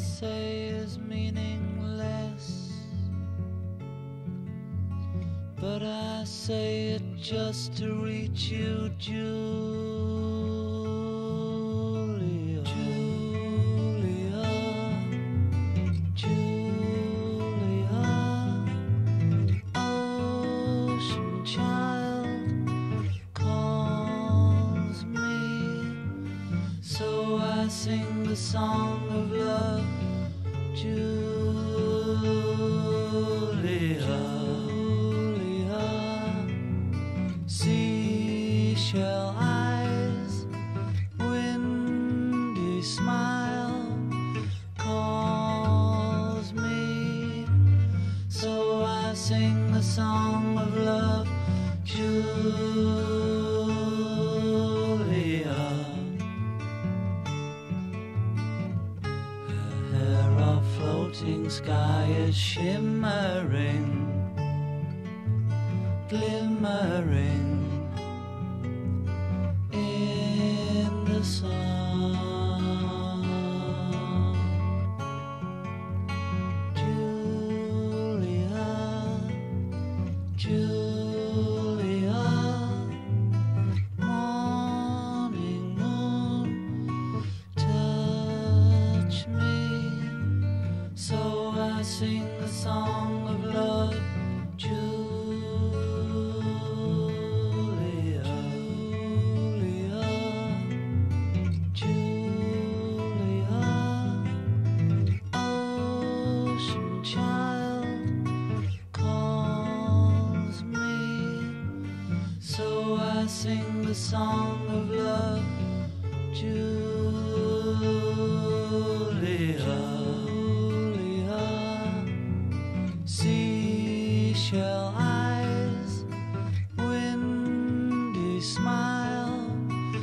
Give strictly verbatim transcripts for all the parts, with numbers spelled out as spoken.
say is meaningless, but I say it just to reach you, Julia. Julia, Julia, ocean child calls me, so I sing the song of love, Julia. Seashell eyes, windy smile calls me, so I sing the song of love, Julia. Her hair of floating sky is shimmering, glimmering in the sun. Julia, Julia, morning moon, touch me, so I sing the song of love, Julia. I sing the song of love, Julia. Julia. Seashell eyes, windy smile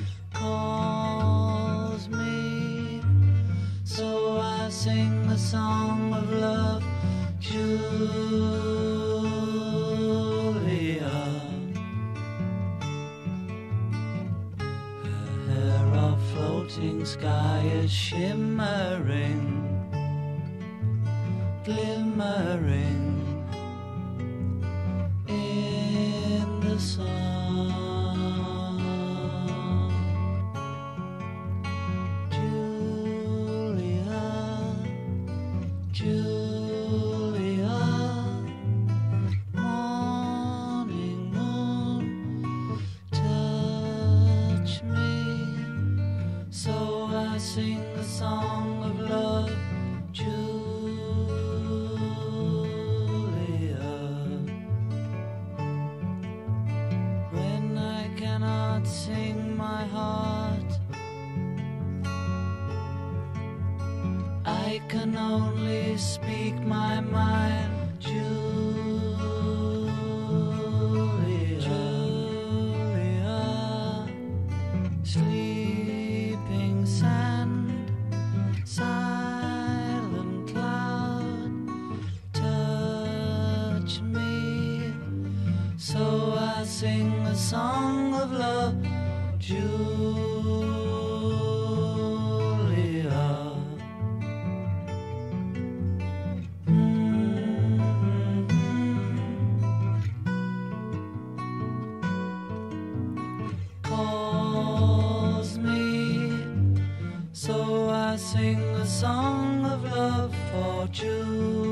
calls me, so I sing the song of love, Julia. Floating sky is shimmering, glimmering in the sun. Julia, Julia, morning moon, touch me, so I sing the song of love, Julia. When I cannot sing my heart, I can only speak my mind, Julia. Julia, sleep. Sand, silent cloud, touch me, so I sing the song of love, Julia. Mm-hmm. Calls me, so I sing the song of love for Julia.